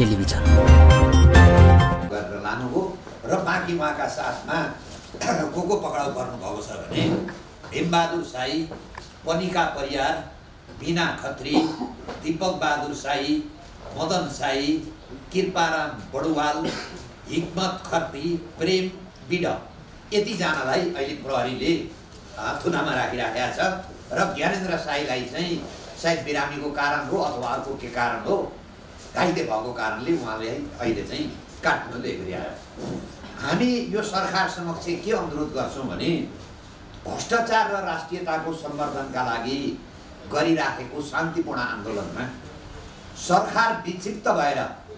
Television गरेर लानुभयो र बाँकी उहाँका साथमा को पक्राउ गर्नुभएको छ भने भीमबहादुर शाही, पनिका परियार, बिना खत्री, दीपक बहादुर शाही, मदन शाही, कृपाराम बडुवाल, हिक्मत खर्ती, प्रेम बिड, यतिजनालाई अहिले प्रहरीले थुनामा राखिराखेका छ र ज्ञानेन्द्र शाहीलाई चाहिँ सायद बिरामीको कारण हो अथवा अर्को के कारण हो, घाइते भएको कारणले उहाँले अहिले चाहिँ काठमाडौँ ल्याइरहेका। हामी यो सरकार समक्ष के अनुरोध गर्छौँ भने भ्रष्टाचार र राष्ट्रियताको सम्वर्धनका लागि गरिराखेको शान्तिपूर्ण आन्दोलनमा सरकार विक्षिप्त भएर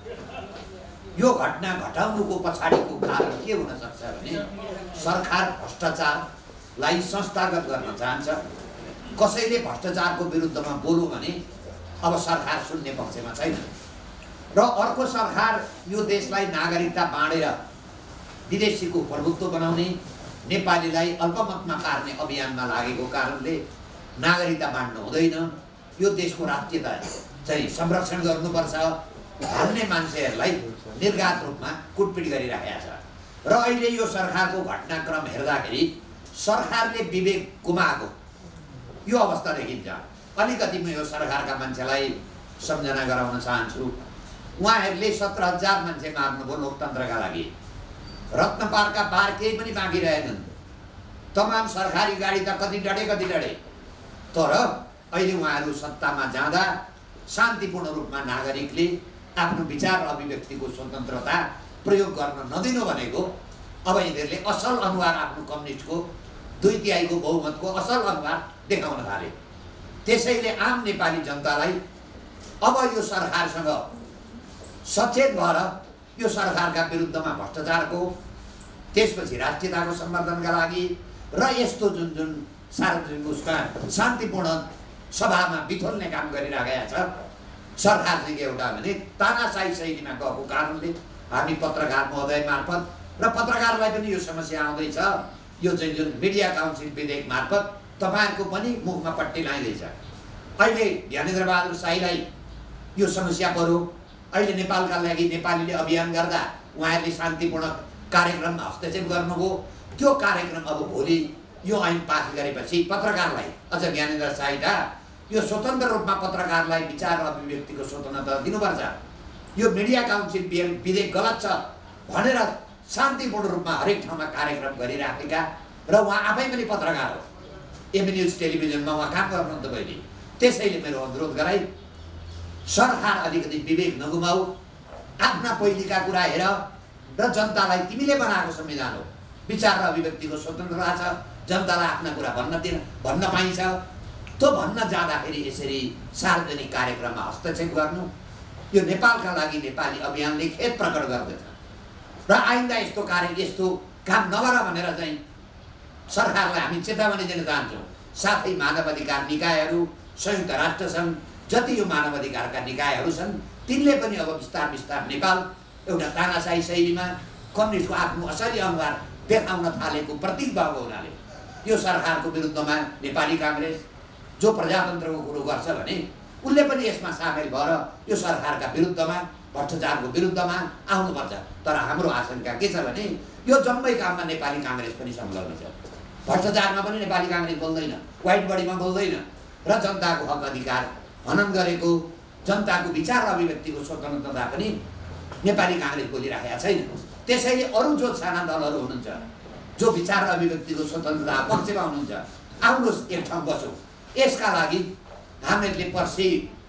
यो घटना घटाउनुको पछाडिको कारण के हुन सक्छ भने सरकार भ्रष्टाचारलाई संस्थागत गर्न चाहन्छ। कसैले भ्रष्टाचारको विरुद्धमा बोल्यो भने अब सरकार सुन्ने पक्षमा छैन र अर्को सरकार यो देशलाई नागरिकता बाँडेर विदेशीको प्रभुत्व बनाउने, नेपालीलाई अल्पमतमा पार्ने अभियानमा लागेको कारणले नागरिकता बाँड्नु हुँदैन, यो देशको राष्ट्रियता चाहिँ संरक्षण गर्नुपर्छ भन्ने मान्छेहरूलाई निर्घात रूपमा कुटपिट गरिरहेका छ। र अहिले यो सरकारको घटनाक्रम हेर्दाखेरि सरकारले विवेक गुमाएको यो अवस्था देखिन्छ। अलिकति म यो सरकारका मान्छेलाई सम्झना गराउन चाहन्छु। उहाँहरूले 17,000 मान्छे मार्नुभयो लोकतन्त्रका लागि। रत्नपालका पार केही पनि बाँकी रहेनन्। तमाम सरकारी गाडी त कति डढे। तर अहिले उहाँहरू सत्तामा जाँदा शान्तिपूर्ण रूपमा नागरिकले आफ्नो विचार र अभिव्यक्तिको स्वतन्त्रता प्रयोग गर्न नदिनु भनेको अब यिनीहरूले असल अनुहार आफ्नो कम्युनिस्टको 2/3 बहुमतको असल अनुहार देखाउन थाले। त्यसैले आम नेपाली जनतालाई अब यो सरकारसँग सचेत भएर यो सरकारका विरुद्धमा भ्रष्टाचारको, त्यसपछि राष्ट्रियताको सम्वर्धनका लागि र यस्तो जुन सार्वजनिक उसमा शान्तिपूर्ण सभामा बिथोल्ने काम गरिरहेको छ सरकार चाहिँ एउटा भने तानाशाही शैलीमा गएको कारणले हामी पत्रकार महोदय मार्फत र पत्रकारलाई पनि यो समस्या आउँदैछ। यो चाहिँ जुन मिडिया काउन्सिल विधेयक मार्फत तपाईँहरूको पनि मुखमा पट्टी लगाइँदैछ। अहिले ज्ञानेन्द्र बहादुर शाहीलाई यो समस्या पर्यो। अहिले नेपालका लागि नेपालीले अभियान गर्दा उहाँहरूले शान्तिपूर्ण कार्यक्रममा हस्तक्षेप गर्नुभयो। त्यो कार्यक्रम अब भोलि यो ऐन पास गरेपछि पत्रकारलाई अझ ज्ञानेन्द्र शाहीका यो स्वतन्त्र रूपमा पत्रकारलाई विचार र अभिव्यक्तिको स्वतन्त्रता दिनुपर्छ। यो मिडिया काउन्सिल विधेयक गलत छ भनेर शान्तिपूर्ण रूपमा हरेक ठाउँमा कार्यक्रम गरिराखेका र उहाँ आफै पनि पत्रकार हो। एम न्युज टेलिभिजनमा उहाँ काम गर्नुहुन्छ पहिले। त्यसैले मेरो अनुरोध गराई सरकार अलिकति विवेक नगुमाऊ, आफ्ना पहिलेका कुरा हेर र जनतालाई तिमीले बनाएको संविधान हो, विचार र अभिव्यक्तिको स्वतन्त्रता छ, जनतालाई आफ्ना कुरा भन्न पाइन्छ। त्यो भन्न जाँदाखेरि यसरी सार्वजनिक कार्यक्रममा हस्तक्षेप गर्नु यो नेपालका लागि नेपाली अभियानले खेद प्रकट गर्दछ र आइन्दा यस्तो काम नगर भनेर चाहिँ सरकारलाई हामी चेतावनी दिन चाहन्छौँ। साथै मानवाधिकार निकायहरू, संयुक्त राष्ट्र सङ्घ, जति यो मानवाधिकारका निकायहरू छन् तिनले पनि अब बिस्तार नेपाल एउटा तानाशाही शैलीमा कम्युनिस्टको आफ्नो असली अनुहार देखाउन थालेको प्रतीक भएको हुनाले यो सरकारको विरुद्धमा नेपाली काङ्ग्रेस जो प्रजातन्त्रको कुरो गर्छ भने उसले पनि यसमा सामेल भएर यो सरकारका विरुद्धमा, भ्रष्टाचारको विरुद्धमा आउनुपर्छ। तर हाम्रो आशंका के छ भने यो जम्मै काममा नेपाली काङ्ग्रेस पनि संलग्न छ। भ्रष्टाचारमा पनि नेपाली काङ्ग्रेस बोल्दैन, व्हाइट बडीमा बोल्दैन र जनताको हक अधिकार हनन गरेको, जनताको विचार र अभिव्यक्तिको स्वतन्त्रता पनि नेपाली काङ्ग्रेस बोलिराखेका छैन। त्यसैले अरू जो साना दलहरू हुनुहुन्छ जो विचार र अभिव्यक्तिको स्वतन्त्रता पक्षमा हुनुहुन्छ, आउनुहोस् एक ठाउँ बसौँ। यसका लागि हामीहरूले पर्सि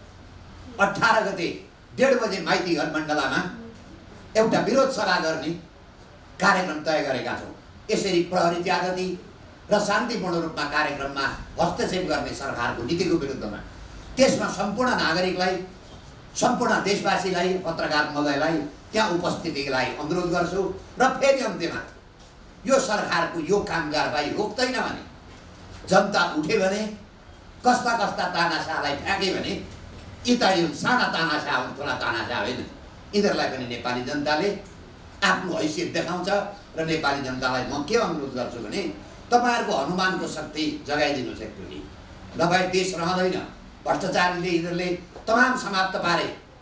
18 गते 1:30 बजे माइती घर मण्डलामा एउटा विरोध सभा गर्ने कार्यक्रम तय गरेका छौँ। यसरी प्रहरी त्यागती र शान्तिपूर्ण रूपमा कार्यक्रममा हस्तक्षेप गर्ने सरकारको नीतिको विरुद्धमा त्यसमा सम्पूर्ण नागरिकलाई, सम्पूर्ण देशवासीलाई, पत्रकार महोदयलाई त्यहाँ उपस्थितिलाई अनुरोध गर्छु। र फेरि अन्त्यमा यो सरकारको यो काम कारबाही रोक्दैन भने, जनता उठ्यो भने, कस्ता तानाशाहलाई फ्याँके भने यी त यो साना तानाशाह हुन्, ठुला तानाशाह होइन। यिनीहरूलाई पनि नेपाली जनताले आफ्नो हैसियत देखाउँछ र नेपाली जनतालाई म के अनुरोध गर्छु भने तपाईँहरूको हनुमानको शक्ति जगाइदिनुहोस् एकचोटि, नभए देश रहँदैन। भ्रष्टाचारीले यिनीहरूले तमाम समाप्त पारे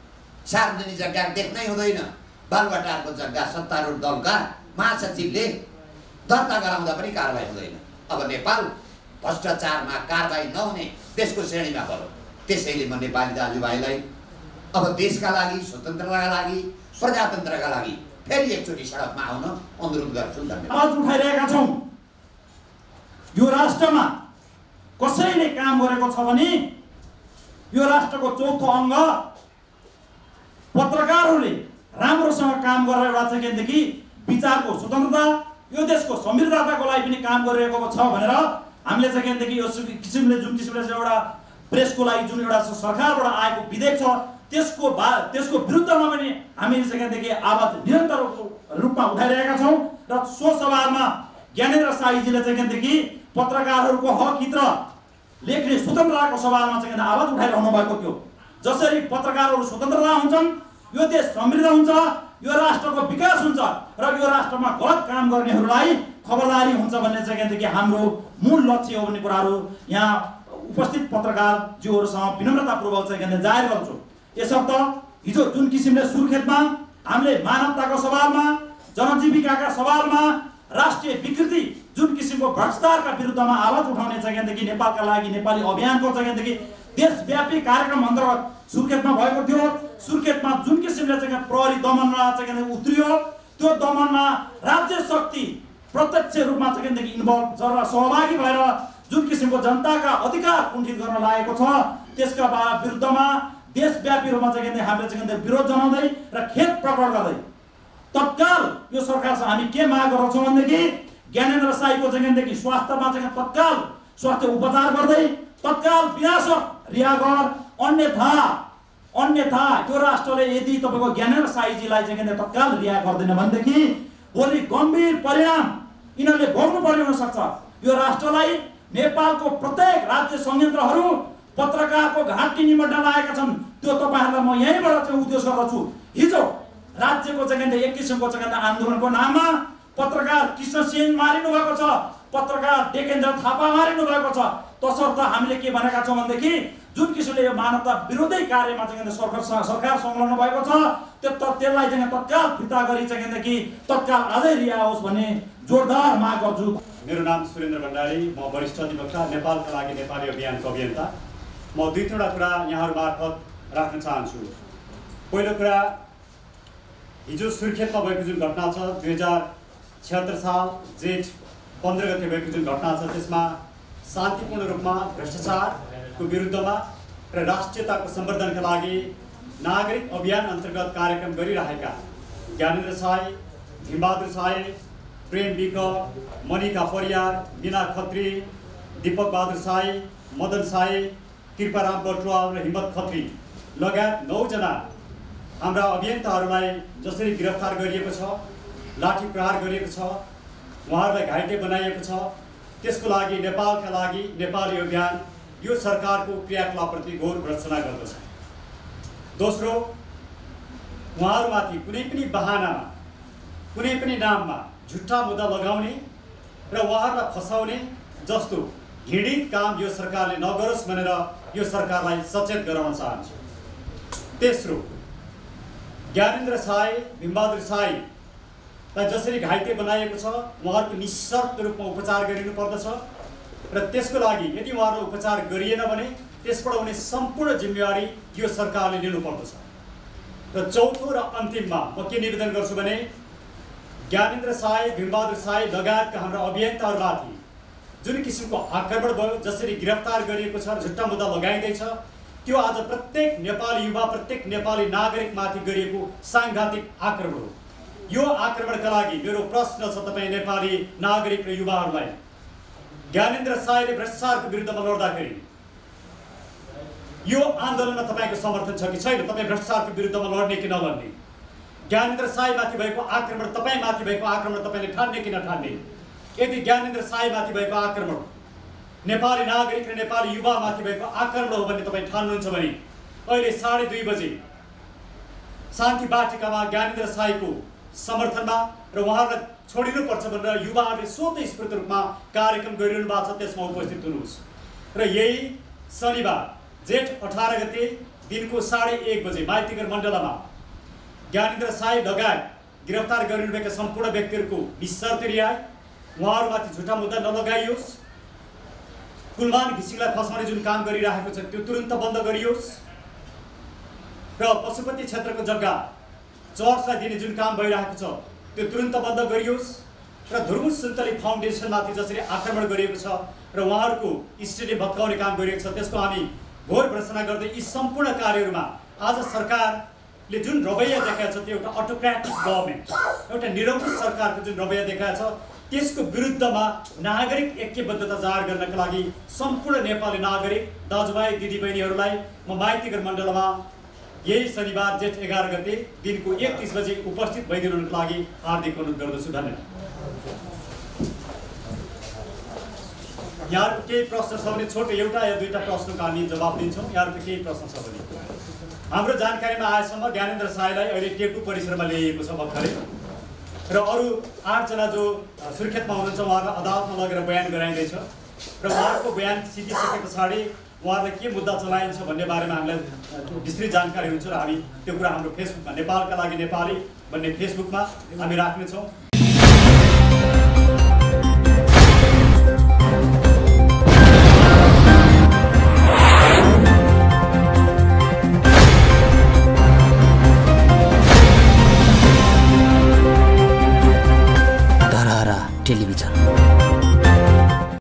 सार्वजनिक जग्गा देख्नै हुँदैन। बालुवाटारको जग्गा सत्तारूढ दलका महासचिवले दर्ता गराउँदा पनि कारबाही हुँदैन। अब नेपाल भ्रष्टाचारमा कारबाही नहुने देशको श्रेणीमा पर्यो। त्यसैले म नेपाली दाजुभाइलाई अब देशका लागि, स्वतन्त्रताका लागि, प्रजातन्त्रका लागि फेरि एकचोटि सडकमा आउन अनुरोध गर्छु। धन्यवाद। आवाज उठाइरहेका छौँ। यो राष्ट्रमा कसैले काम गरेको छ भने यो राष्ट्रको चौथो अङ्ग पत्रकारहरूले राम्रोसँग काम गरेर एउटा चाहिँ केदेखि विचारको स्वतन्त्रता, यो देशको समृद्धताको लागि पनि काम गरिरहेको छ भनेर हामीले चाहिँ केदेखि यो किसिमले जुन किसिमले एउटा प्रेसको लागि जुन एउटा सरकारबाट आएको विधेयक छ त्यसको विरुद्धमा पनि हामीले चाहिँ केदेखि आवाज निरन्तर रूपमा उठाइरहेका छौँ। र सो सवालमा ज्ञानेन्द्र शाहीजीले चाहिँ केदेखि पत्रकारहरूको हक हित र लेख्ने स्वतन्त्रताको सवालमा चाहिँ आवाज उठाइरहनु भएको थियो। जसरी पत्रकारहरू स्वतन्त्रता हुन्छन्, यो देश समृद्ध हुन्छ, यो राष्ट्रको विकास हुन्छ र यो राष्ट्रमा गलत काम गर्नेहरूलाई खबरदारी हुन्छ भन्ने चाहिँ केदेखि हाम्रो मूल लक्ष्य हो भन्ने कुराहरू यहाँ उपस्थित पत्रकारज्यूहरूसँग विनम्रतापूर्वक चाहिँ जाहेर गर्छु। यसर्थ हिजो जुन किसिमले सुर्खेतमा हामीले मानवताको सवालमा, जनजीविकाका सवालमा, राष्ट्रिय विकृति जुन किसिमको भ्रष्टाचारका विरुद्धमा आवाज उठाउने चाहिँ नेपालका लागि नेपाली अभियानको चाहिँ देशव्यापी कार्यक्रम अन्तर्गत सुर्खेतमा भएको थियो। सुर्खेतमा जुन किसिमले चाहिँ प्रहरी दमनमा चाहिँ उत्रियो, त्यो दमनमा राज्य शक्ति प्रत्यक्ष रूपमा चाहिँ इन्भल्भ गरेर सहभागी भएर जुन किसिमको जनताका अधिकार कुण्ठित गर्न लागेको छ, त्यसका विरुद्धमा देशव्यापी रूपमा चाहिँ हामीले चाहिँ विरोध जनाउँदै र खेद प्रकट गर्दै तत्काल यो सरकारसँग हामी के माग गर्छौँ भनेदेखि ज्ञानेन्द्र शाहीको चाहिँ स्वास्थ्यमा चाहिँ तत्काल स्वास्थ्य उपचार गर्दै तत्काल विनाशक रिहा गर, अन्यथा त्यो राष्ट्रले यदि तपाईँको ज्ञानेन्द्र शाहीजीलाई चाहिँ तत्काल रिहा गर्दैन भनेदेखि भोलि गम्भीर परिणाम यिनीहरूले भोग्नुपर्ने हुन सक्छ। यो राष्ट्रलाई नेपालको प्रत्येक राज्य संयन्त्रहरू पत्रकारको घाँटी निमट्न लागेका छन्। त्यो तपाईँहरूलाई म यहीँबाट चाहिँ उद्देश गर्दछु। हिजो राज्यको चाहिँ एक किसिमको चाहिँ आन्दोलनको नाममा पत्रकार कृष्ण सेन मारिनु भएको छ, पत्रकार डेकेन्द्र थापा मारिनु भएको छ। तसर्थ हामीले के भनेका छौँ भनेदेखि जुन किसिमले यो मानवता विरोधी कार्यमा चाहिँ सरकार संलग्न भएको छ त्यसलाई चाहिँ तत्काल फिर्ता गरी चाहिँ तत्काल आजै रिहा होस् भन्ने जोरदार माग गर्छु। मेरो नाम सुरेन्द्र भण्डारी, म वरिष्ठ अधिवक्ता, नेपालका लागि नेपाली अभियानको अभियन्ता। म दुईवटा कुरा यहाँहरू मार्फत राख्न चाहन्छु। पहिलो कुरा, हिजो सुर्खेतमा भएको जुन घटना छ 2076 साल जेठ 15 गते भएको जुन घटना छ त्यसमा शान्तिपूर्ण रूपमा भ्रष्टाचारको विरुद्धमा र राष्ट्रियताको सम्वर्धनका लागि नागरिक अभियान अन्तर्गत कार्यक्रम गरिरहेका ज्ञानेन्द्र शाही, भीमबहादुर शाही, प्रेम विक, मनिका परियार, बिना खत्री, दीपक बहादुर शाही, मदन शाही, कृपाराम बटुवाल र हिम्मत खत्री लगायत 9 जना हाम्रा अभियन्ताहरूलाई जसरी गिरफ्तार गरिएको छ, लाठी प्रहार गरिएको छ, उहाँहरूलाई घाइते बनाइएको छ, त्यसको लागि नेपालका लागि नेपाली अभियान यो सरकारको क्रियाकलापप्रति घोर भर्त्सना गर्दछ। दोस्रो, उहाँहरूमाथि कुनै पनि बहानामा, कुनै पनि नाममा झुट्टा मुद्दा लगाउने र उहाँहरूलाई फसाउने जस्तो घृणित काम यो सरकारले नगरोस् भनेर यो सरकारलाई सचेत गराउन चाहन्छु। तेस्रो, ज्ञानेन्द्र शाही, भीमबहादुर शाहीलाई जसरी घाइते बनाइएको छ उहाँहरूको निशर्त रूपमा उपचार गरिनु पर्दछ र त्यसको लागि यदि उहाँहरू उपचार गरिएन भने त्यसबाट हुने सम्पूर्ण जिम्मेवारी यो सरकारले लिनुपर्दछ। र चौथो र अन्तिममा म के निवेदन गर्छु भने ज्ञानेन्द्र शाही, भीमबहादुर शाही लगायतका हाम्रा अभियन्ताहरूमाथि जुन किसिमको आक्रमण भयो, जसरी गिरफ्तार गरिएको छ, झुट्टा मुद्दा लगाइँदैछ, त्यो आज प्रत्येक नेपाली युवा, प्रत्येक नेपाली नागरिकमाथि गरिएको साङ्घातिक आक्रमण हो। यो आक्रमणका लागि मेरो प्रश्न छ तपाईँ नेपाली नागरिक र युवाहरूलाई, ज्ञानेन्द्र शाहीले भ्रष्टाचारको विरुद्धमा लड्दाखेरि यो आन्दोलनमा तपाईँको समर्थन छ कि छैन? तपाईँ भ्रष्टाचारको विरुद्धमा लड्ने कि नलड्ने? ज्ञानेन्द्र शाहीमाथि भएको आक्रमण, तपाईँमाथि भएको आक्रमण तपाईँले ठान्ने कि नठान्ने? यदि ज्ञानेन्द्र शाहीमाथि भएको आक्रमण नेपाली नागरिक र नेपाली युवामाथि भएको आक्रमण हो भने तपाईँ ठान्नुहुन्छ भने अहिले 2:30 बजे शान्ति वाटिकामा ज्ञानेन्द्र शाहीको समर्थनमा र उहाँहरूलाई छोडिनुपर्छ भनेर युवाहरूले स्वतःस्फूर्त रूपमा कार्यक्रम गरिरहनु भएको छ, त्यसमा उपस्थित हुनुहोस्। र यही शनिबार जेठ 18 गते दिनको 1:30 बजे माइतीघर मण्डलमा ज्ञानेन्द्र साई लगायत गिरफ्तार गरिनुभएका सम्पूर्ण व्यक्तिहरूको निशर्त रिहाई, उहाँहरूमाथि झुटा मुद्दा नलगाइयोस्, कुलमान घिसिङलाई फसाउने जुन काम गरिरहेको छ त्यो तुरुन्त बन्द गरियोस् र पशुपति क्षेत्रको जग्गा चर्चलाई दिने जुन काम भइरहेको छ त्यो तुरुन्त बन्द गरियोस् र धुर्मुस सुन्तली फाउन्डेसनमाथि जसरी आक्रमण गरिएको छ र उहाँहरूको स्टेडियम भत्काउने काम गरिएको छ त्यसको हामी घोर भर्त्सना गर्दै यी सम्पूर्ण कार्यहरूमा आज सरकारले जुन रवैया देखाएको छ त्यो एउटा अटोक्रेटिक गभर्मेन्ट, एउटा निरङ्कुश सरकारको जुन रवैया देखाएको छ त्यसको विरुद्धमा नागरिक ऐक्यबद्धता जाहेर गर्नका लागि सम्पूर्ण नेपाली नागरिक दाजुभाइ दिदीबहिनीहरूलाई म माइतीघर मण्डलमा यही शनिबार जेठ 11 गते दिनको 1:30 बजे उपस्थित भइदिनुको लागि हार्दिक अनुरोध गर्दछु। धन्यवाद। यहाँको केही प्रश्न छ भने छोटो एउटा या दुईटा प्रश्नको हामी जवाब दिन्छौँ। यहाँको केही प्रश्न छ भने हाम्रो जानकारीमा आएसम्म ज्ञानेन्द्र साईलाई अहिले टेपु परिसरमा ल्याइएको छ भर्खरै र अरू 8 जना जो सुर्खेतमा हुनुहुन्छ उहाँहरूलाई अदालतमा लगेर बयान गराइँदैछ र उहाँहरूको बयान सिकिसके पछाडि उहाँहरूलाई के मुद्दा चलाइन्छ भन्ने बारेमा हामीलाई विस्तृत जानकारी हुन्छ र हामी त्यो कुरा हाम्रो फेसबुकमा नेपालका लागि नेपाली भन्ने फेसबुकमा हामी राख्नेछौँ।